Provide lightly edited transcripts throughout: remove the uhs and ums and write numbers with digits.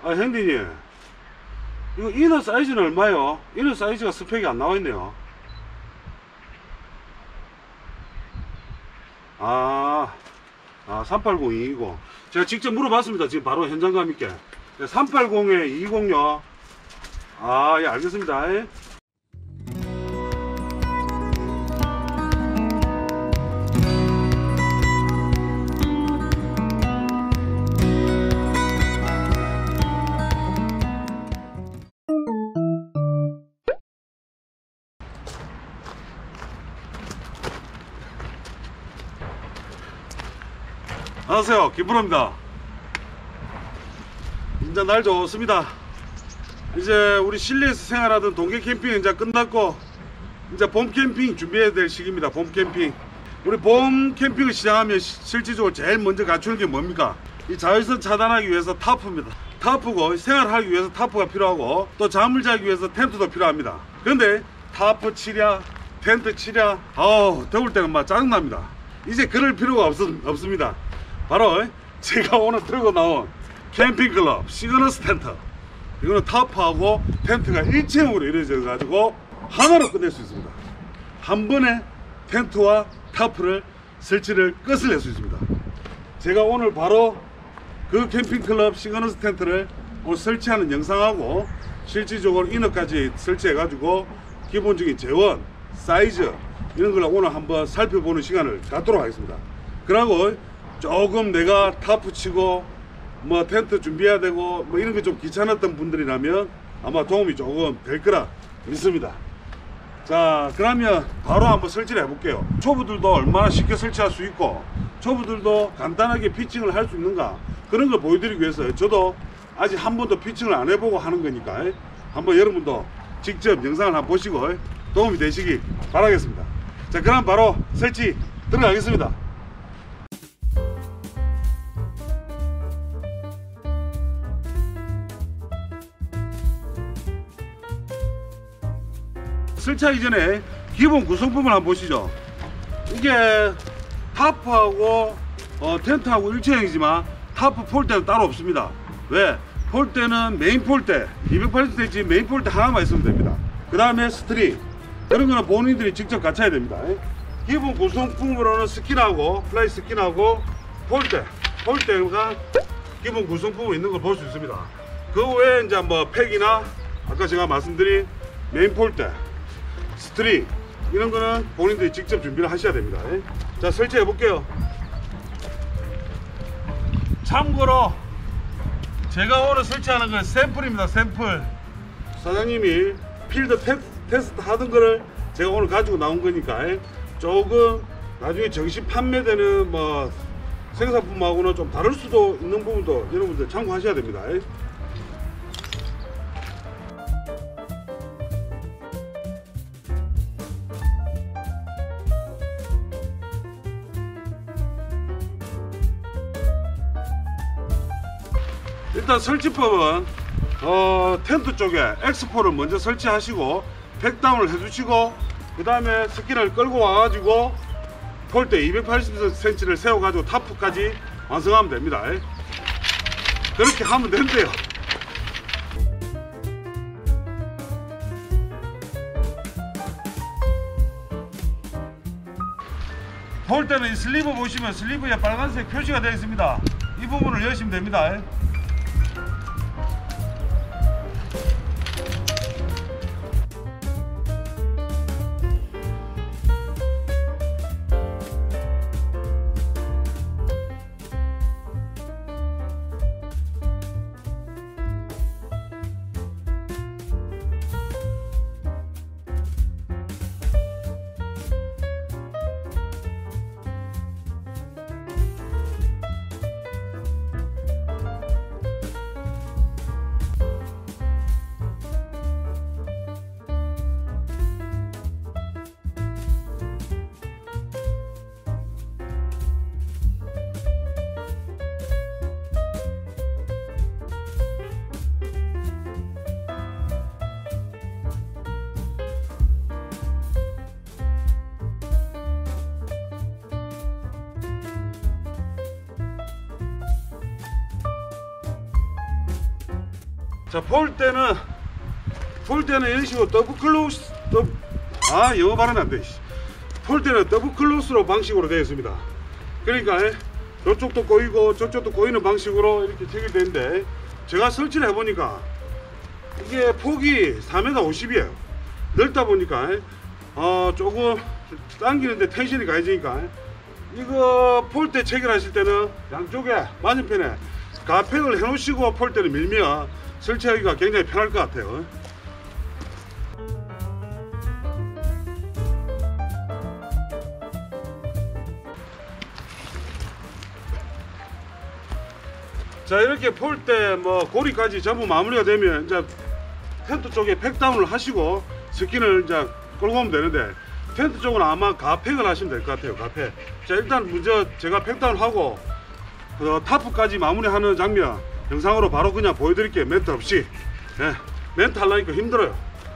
아 형님, 이거 이너 사이즈는 얼마요? 이너 사이즈가 스펙이 안 나와 있네요. 아, 380-220. 제가 직접 물어봤습니다. 지금 바로 현장감 있게. 380에 220요. 아, 예, 알겠습니다. 예. 안녕하세요, 김프로입니다. 이제 날 좋습니다. 이제 우리 실내에서 생활하던 동계 캠핑 이제 끝났고 이제 봄 캠핑 준비해야 될 시기입니다. 봄 캠핑. 우리 봄 캠핑을 시작하면 실질적으로 제일 먼저 갖추는 게 뭡니까? 이 자외선 차단하기 위해서 타프입니다. 타프고 생활하기 위해서 타프가 필요하고 또 잠을 자기 위해서 텐트도 필요합니다. 그런데 타프 치랴 텐트 치랴 더울 때는 막 짜증납니다. 이제 그럴 필요가 없습니다. 바로 제가 오늘 들고 나온 캠핑클럽 시그너스 텐트. 이거는 타프하고 텐트가 일체형으로 이루어져 가지고 하나로 끝낼 수 있습니다. 한 번에 텐트와 타프를 설치를 끝을 낼 수 있습니다. 제가 오늘 바로 그 캠핑클럽 시그너스 텐트를 오늘 설치하는 영상하고 실질적으로 이너까지 설치해 가지고 기본적인 재원 사이즈 이런 걸 오늘 한번 살펴보는 시간을 갖도록 하겠습니다. 그리고 조금 내가 타프 치고 뭐 텐트 준비해야 되고 뭐 이런 게 좀 귀찮았던 분들이라면 아마 도움이 조금 될 거라 믿습니다. 자, 그러면 바로 한번 설치를 해볼게요. 초보들도 얼마나 쉽게 설치할 수 있고 초보들도 간단하게 피칭을 할 수 있는가 그런 걸 보여드리기 위해서 저도 아직 한 번도 피칭을 안 해보고 하는 거니까 한번 여러분도 직접 영상을 한번 보시고 도움이 되시기 바라겠습니다. 자, 그럼 바로 설치 들어가겠습니다. 설치하기 전에 기본 구성품을 한번 보시죠. 이게 타프하고 텐트하고 일체형이지만 타프 폴대는 따로 없습니다. 왜? 폴대는 메인 폴대 280cm 메인 폴대 하나만 있으면 됩니다. 그 다음에 스트링 그런 거는 본인들이 직접 갖춰야 됩니다. 기본 구성품으로는 스킨하고 플라이 스킨하고 폴대가 기본 구성품으로 있는 걸 볼 수 있습니다. 그 외에 이제 뭐 팩이나 아까 제가 말씀드린 메인 폴대 스트링 이런 거는 본인들이 직접 준비를 하셔야 됩니다. 자, 설치해 볼게요. 참고로 제가 오늘 설치하는 건 샘플입니다. 샘플. 사장님이 필드 테스트 하던 거를 제가 오늘 가지고 나온 거니까 조금 나중에 정식 판매되는 뭐 생산품하고는 좀 다를 수도 있는 부분도 여러분들 참고하셔야 됩니다. 일단 설치법은 텐트 쪽에 X4를 먼저 설치하시고 팩다운을 해주시고 그 다음에 스킨을 끌고 와가지고 폴대 280cm를 세워가지고 타프까지 완성하면 됩니다. 그렇게 하면 된대요. 폴대는 이 슬리브 보시면 슬리브에 빨간색 표시가 되어 있습니다. 이 부분을 여시면 됩니다. 자, 폴대는 이런 식으로 더블 클로스, 영어 발음이 안 돼. 폴대는 더블 클로스로 방식으로 되어 있습니다. 그러니까 이쪽도 꼬이고 저쪽도 꼬이는 방식으로 이렇게 체결되는데, 제가 설치를 해보니까 이게 폭이 4m 50이에요 넓다 보니까 조금 당기는데 텐션이 가해지니까, 이거 폴대 체결하실 때는 양쪽에 맞은편에 가팩을 해 놓으시고 폴대를 밀면 설치하기가 굉장히 편할 것 같아요. 자, 이렇게 폴대 고리까지 전부 마무리가 되면 이제 텐트 쪽에 팩다운을 하시고 스킨을 이제 끌고 오면 되는데, 텐트 쪽은 아마 가팩을 하시면 될 것 같아요. 가팩. 자, 일단 먼저 제가 팩다운하고 타프까지 마무리하는 장면 영상으로 바로 그냥 보여드릴게요. 멘트 없이. 멘트 하려니까 힘들어요.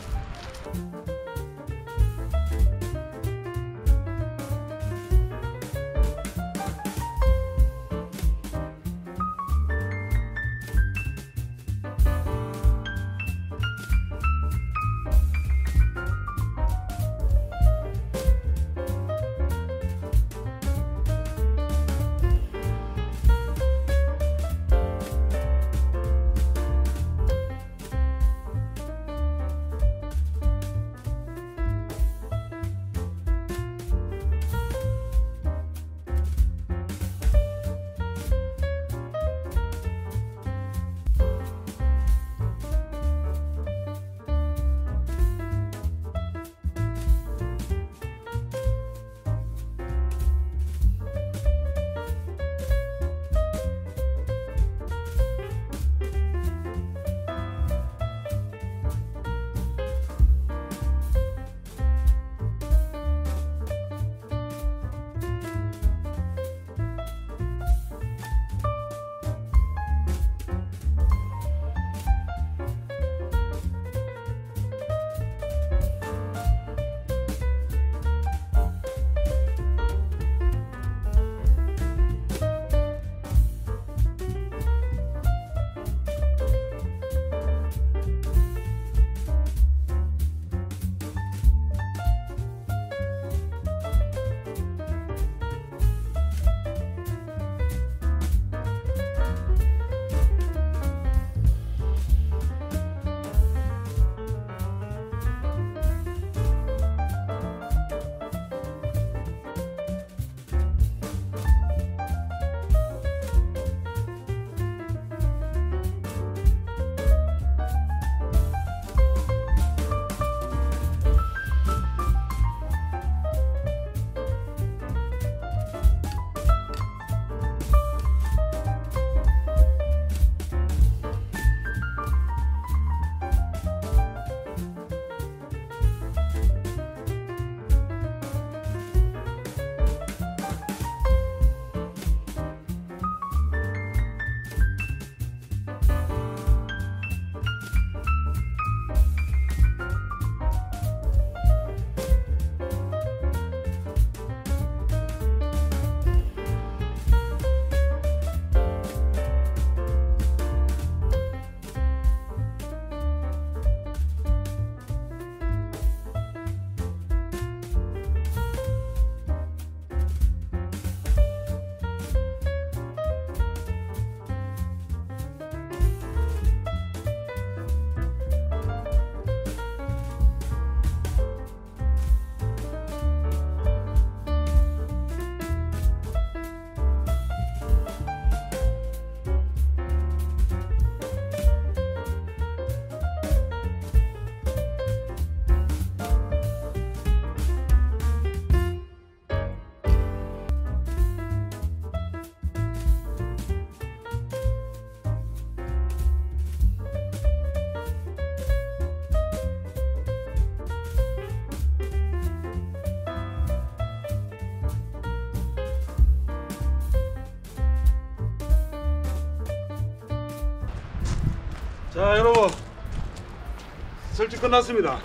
자, 여러분, 설치 끝났습니다.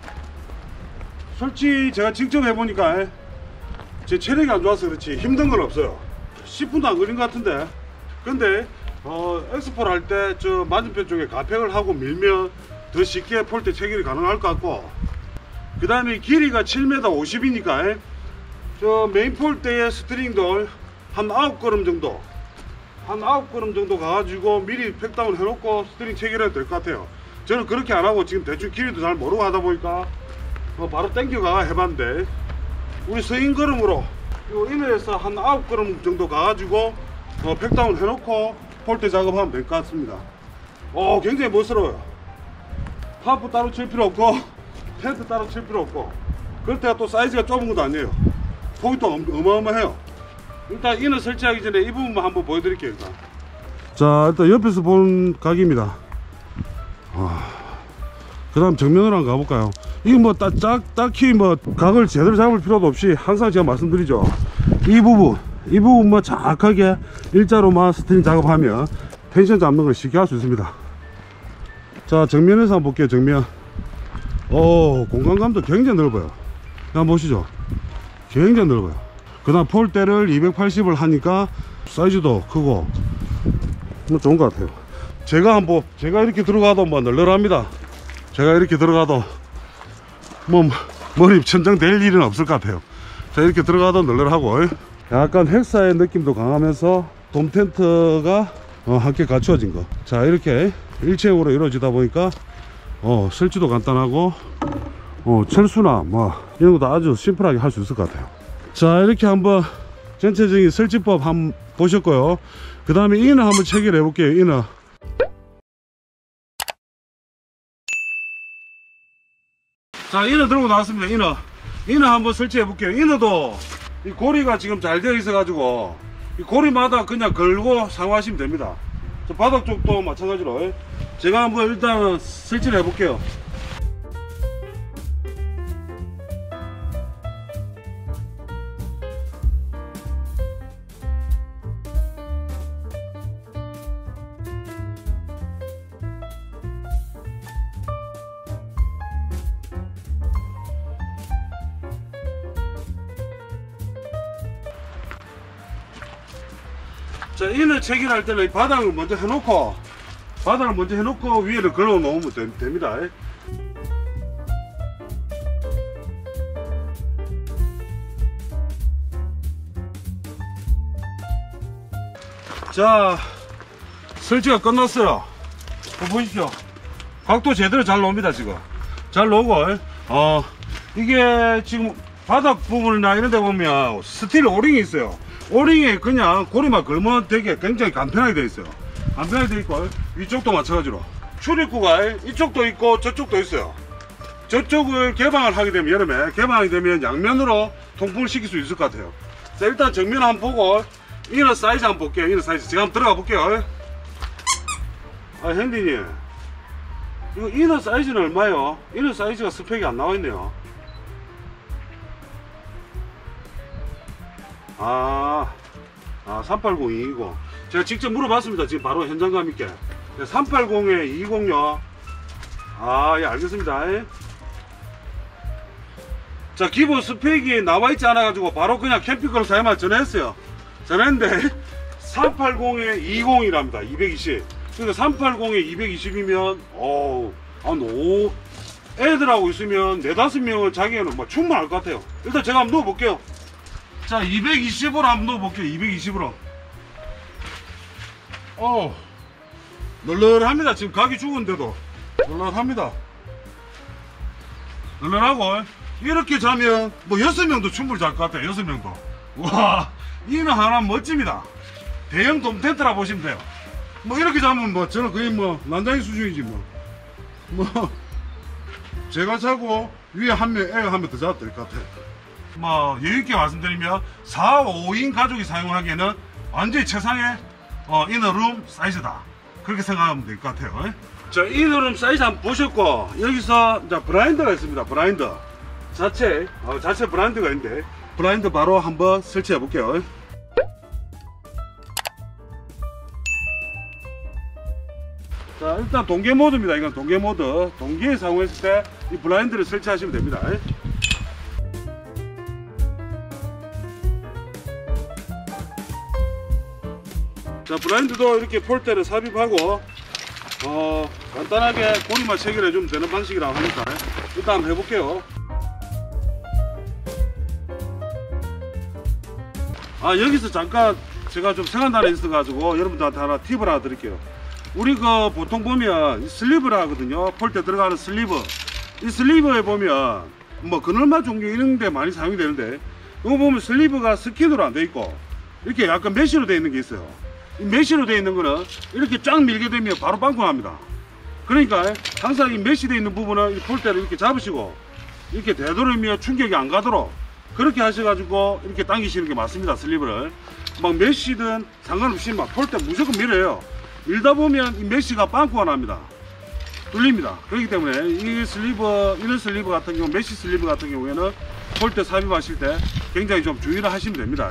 설치 제가 직접 해보니까 제 체력이 안 좋아서 그렇지 힘든 건 없어요. 10분도 안 걸린 것 같은데, 근데 엑스포를 할 때 저 맞은편 쪽에 가평을 하고 밀면 더 쉽게 폴대 체결이 가능할 것 같고, 그 다음에 길이가 7m 50이니까 저 메인 폴대의 스트링도 한 9걸음 정도, 한 9걸음 정도 가가지고 미리 팩다운 해놓고 스트링 체결해도 될 것 같아요. 저는 그렇게 안하고 지금 대충 길이도 잘 모르고 하다 보니까 바로 땡겨가 해봤는데, 우리 서인걸음으로 요 이너에서 한 9걸음 정도 가가지고 팩다운 해놓고 폴대 작업하면 될 것 같습니다. 굉장히 멋스러워요. 파프 따로 칠 필요 없고 텐트 따로 칠 필요 없고, 그렇다고 또 사이즈가 좁은 것도 아니에요. 폭이 또 어마어마해요. 일단 이너 설치하기 전에 이 부분만 한번 보여드릴게요. 일단 자, 일단 옆에서 본 각입니다. 그 다음 정면으로 한번 가볼까요? 이거 뭐 딱히 뭐 각을 제대로 잡을 필요도 없이 항상 제가 말씀드리죠, 이 부분만 정확하게 일자로만 스트링 작업하면 텐션 잡는 걸 쉽게 할 수 있습니다. 자, 정면에서 한번 볼게요. 정면. 공간감도 굉장히 넓어요. 한번 보시죠. 굉장히 넓어요. 그 다음 폴대를 280을 하니까 사이즈도 크고 뭐 좋은 것 같아요. 제가 이렇게 들어가도 뭐 널널합니다. 제가 이렇게 들어가도 뭐 머리 천장 될 일은 없을 것 같아요. 자, 이렇게 들어가도 널널하고 약간 헥사의 느낌도 강하면서 돔 텐트가 함께 갖추어진 거. 자, 이렇게 일체형으로 이루어지다 보니까 설치도 간단하고 철수나 뭐 이런 것도 아주 심플하게 할 수 있을 것 같아요. 자, 이렇게 한번 전체적인 설치법 한번 보셨고요. 그 다음에 이너 한번 체결해 볼게요. 이너. 자, 이너 들고 나왔습니다. 이너 한번 설치해 볼게요. 이너도 이 고리가 지금 잘 되어 있어 가지고 이 고리마다 그냥 걸고 사용하시면 됩니다. 저 바닥 쪽도 마찬가지로 제가 한번 일단 설치를 해 볼게요. 자, 이너 체결할 때는 이 바닥을 먼저 해놓고 위에를 걸어 놓으면 됩니다. 자, 설치가 끝났어요. 보십시오. 각도 제대로 잘 나옵니다. 지금 잘 나오고 이게 지금 바닥 부분이나 이런 데 보면 스틸 오링이 있어요. 오링에 그냥 고리만 걸면 되게 굉장히 간편하게 되어 있어요. 간편하게 되어 있고, 이쪽도 마찬가지로 출입구가 이쪽도 있고 저쪽도 있어요. 저쪽을 개방을 하게 되면, 여름에 개방하게 되면 양면으로 통풍을 시킬 수 있을 것 같아요. 자, 일단 정면 한번 보고 이너 사이즈 한번 볼게요. 이너 사이즈 제가 한번 들어가 볼게요. 핸디님, 이거 이너 사이즈는 얼마예요? 이너 사이즈가 스펙이 안 나와 있네요. 380-220. 제가 직접 물어봤습니다. 지금 바로 현장감 있게. 380에 220요. 예, 알겠습니다. 자, 기본 스펙이 나와 있지 않아 가지고 바로 그냥 캠핑카로 사용할 전화했어요. 전화했는데 380에 220이랍니다. 220. 그러니까 380에 220이면 애들하고 있으면 4-5명은 자기는 뭐 충분할 것 같아요. 일단 제가 한번 넣어볼게요. 자, 220으로 한번 넣어볼게요. 220으로. 널널합니다. 지금 각이 죽은데도 널널합니다. 널널하고 이렇게 자면 뭐 6명도 충분히 잘 것 같아요. 6명도. 와, 이는 하나 멋집니다. 대형 돔 텐트라 보시면 돼요. 뭐 이렇게 자면 뭐 저는 거의 뭐 난장이 수준이지 뭐 제가 자고 위에 한 명, 애가 한 명 더 자도 될 것 같아요. 뭐 여유있게 말씀드리면 4, 5인 가족이 사용하기에는 완전히 최상의 이너룸 사이즈다, 그렇게 생각하면 될 것 같아요. 자, 이너룸 사이즈 한번 보셨고, 여기서 이제 블라인드가 있습니다. 블라인드 자체 블라인드가 있는데 블라인드 바로 한번 설치해 볼게요. 자, 일단 동계 모드입니다. 이건 동계 모드. 동계에 사용했을 때 이 블라인드를 설치하시면 됩니다. 자, 블라인드도 이렇게 폴대를 삽입하고 간단하게 고리만 체결해 주면 되는 방식이라고 하니까 일단 한번 해볼게요. 여기서 잠깐 제가 좀 생각나는 게 있어가지고 여러분들한테 하나 팁을 하나 드릴게요. 우리 보통 보면 슬리브라 하거든요. 폴대 들어가는 슬리브. 이 슬리브에 보면 뭐 그늘마 종류 이런 데 많이 사용이 되는데, 이거 보면 슬리브가 스킨으로 안 돼 있고 이렇게 약간 메쉬로 되어 있는 게 있어요. 이 메쉬로 되어 있는 거는 이렇게 쫙 밀게 되면 바로 빵꾸 납니다. 그러니까 항상 이 메쉬 되어 있는 부분은 이 폴대를 이렇게 잡으시고 이렇게 되도록이면 충격이 안 가도록 그렇게 하셔가지고 이렇게 당기시는 게 맞습니다. 슬리브를 막 메쉬든 상관없이 막 폴대 무조건 밀어요. 밀다 보면 이 메쉬가 빵꾸가 납니다. 뚫립니다. 그렇기 때문에 이 슬리브, 이런 슬리브 같은 경우, 메쉬 슬리브 같은 경우에는 폴대 삽입하실 때 굉장히 좀 주의를 하시면 됩니다.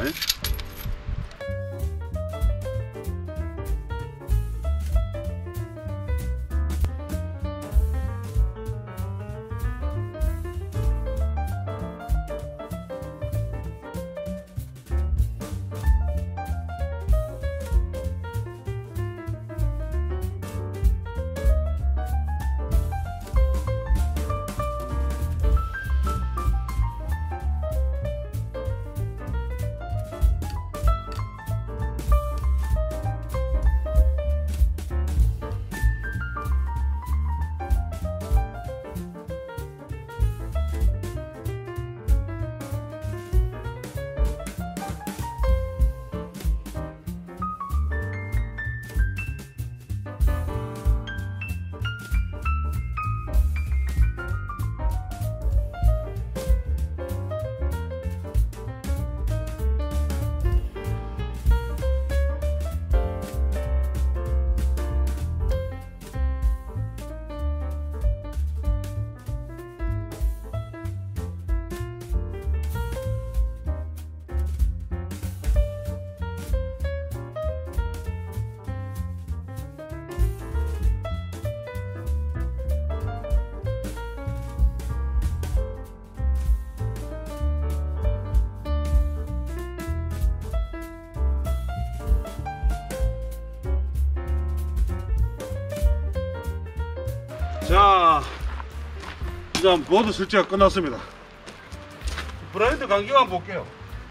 자, 이제 모두 설치가 끝났습니다. 브라인드 간격 한번 볼게요.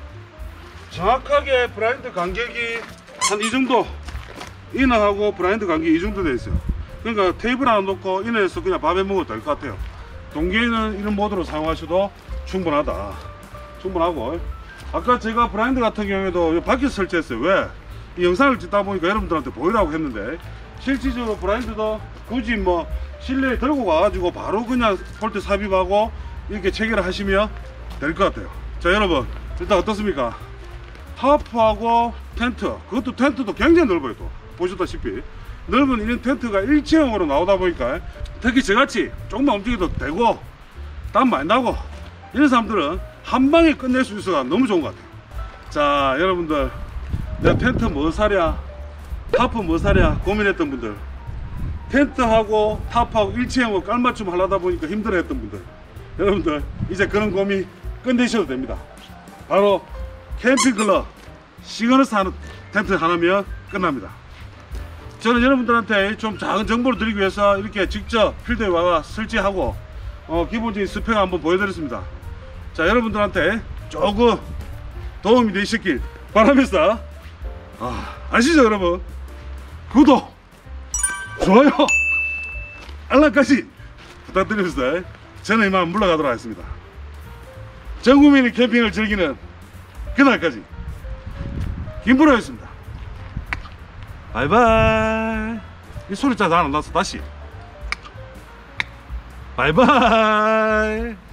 정확하게 브라인드 간격이 한 이 정도, 이너하고 브라인드 간격이 이 정도 되어 있어요. 그러니까 테이블 하나 놓고 이너에서 그냥 밥에 먹어도 될 것 같아요. 동계는 이런 모드로 사용하셔도 충분하고, 아까 제가 브라인드 같은 경우에도 밖에서 설치했어요. 왜? 이 영상을 찍다 보니까 여러분들한테 보이라고 했는데, 실질적으로 브라인드도 굳이 뭐 실내에 들고 가가지고 바로 그냥 폴대 삽입하고 이렇게 체결을 하시면 될 것 같아요. 자, 여러분 일단 어떻습니까? 타프하고 텐트, 그것도 텐트도 굉장히 넓어요. 또 보셨다시피 넓은 이런 텐트가 일체형으로 나오다 보니까 특히 저같이 조금만 움직여도 되고 땀 많이 나고 이런 사람들은 한 방에 끝낼 수 있어서 너무 좋은 것 같아요. 자, 여러분들 내가 텐트 뭐 사랴, 타프 뭐 사랴 고민했던 분들, 텐트하고 타프하고 일체형으로 깔맞춤 하려다 보니까 힘들어 했던 분들, 여러분들 이제 그런 고민 끝내셔도 됩니다. 바로 캠핑클럽 시그너스 하는 텐트 하나면 끝납니다. 저는 여러분들한테 좀 작은 정보를 드리기 위해서 이렇게 직접 필드에 와서 설치하고 기본적인 스펙 한번 보여드렸습니다. 자, 여러분들한테 조금 도움이 되셨길 바라면서 아시죠 여러분? 구독, 좋아요, 알람까지 부탁드리면서 저는 이만 물러가도록 하겠습니다. 전 국민이 캠핑을 즐기는 그날까지 김프로였습니다. 바이바이. 이 소리 잘 안 나서 다시 바이바이.